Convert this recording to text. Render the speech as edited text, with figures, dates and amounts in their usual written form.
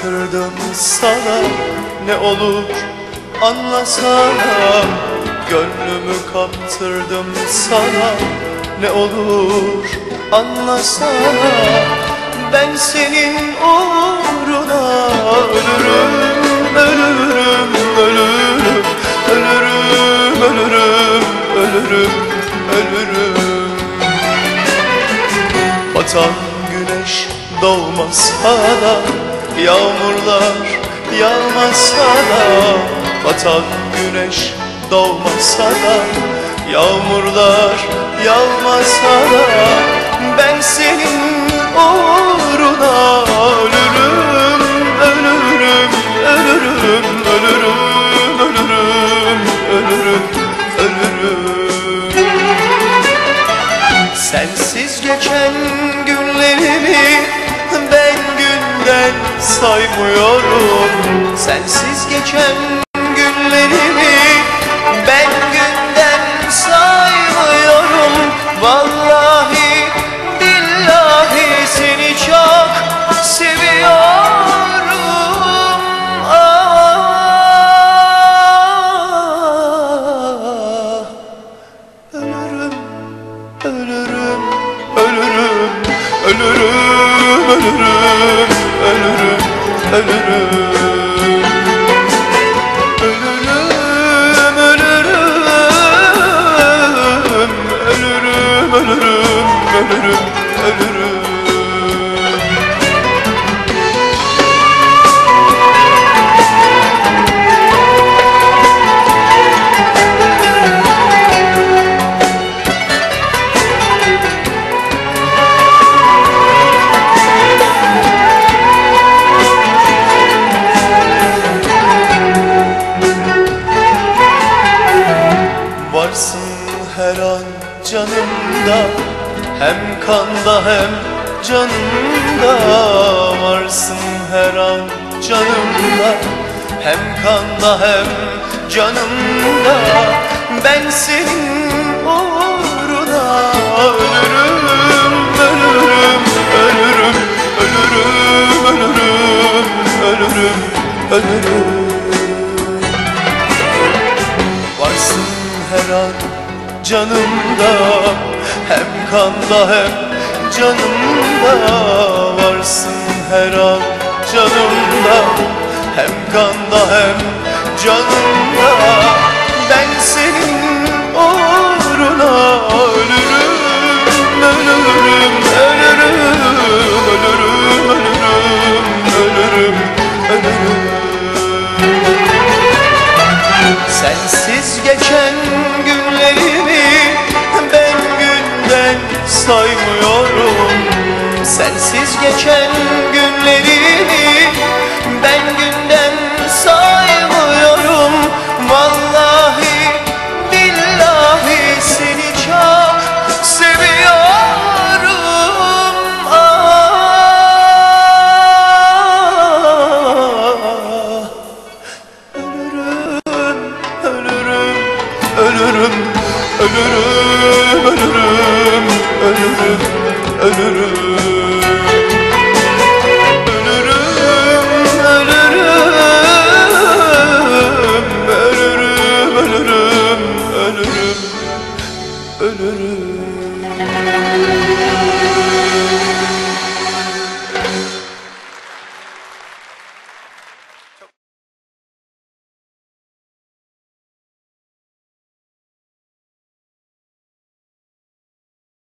kaptırdım sana, ne olur anlasana. Gönlümü kaptırdım sana, ne olur anlasana. Ben senin uğruna ölürüm, ölürüm, ölürüm, ölürüm, ölürüm, ölürüm, ölürüm. Batan güneş doğmasa da, yağmurlar yağmasa da, batan güneş doğmasa da, yağmurlar yağmasa da, ben senin uğruna ölürüm, ölürüm, ölürüm, ölürüm, ölürüm, ölürüm, ölürüm. Sensiz geçen günlerimi ben günden saymıyorum. Sensiz geçen günlerimi ben günden saymıyorum. Vallahi billahi seni çok seviyorum. Ah, ölürüm, ölürüm, ölürüm, ölürüm, ölürüm, ölürüm, ölürüm. Ölürüm, ölürüm. Varsın her an canımda, hem kanda hem canımda. Varsın her an canımda, hem kanda hem canımda. Ben senin uğruna ölürüm, ölürüm, ölürüm, ölürüm, ölürüm, ölürüm, ölürüm. Varsın her an canımda, hem kanda hem canımda. Varsın her an canımda, hem kanda hem canımda. Ben senin uğruna ölürüm, ölürüm, ölürüm, ölürüm, ölürüm, ölürüm, ölürüm. Sensiz geçen günlerimi ben günden saymıyorum. Sensiz geçen günlerimi ben günden saymıyorum. Vallahi billahi seni çok seviyorum. Ah, ölürüm, ölürüm, ölürüm, ölürüm, ölürüm, ölürüm, ölürüm. Ölürüm, ölürüm, ölürüm, ölürüm.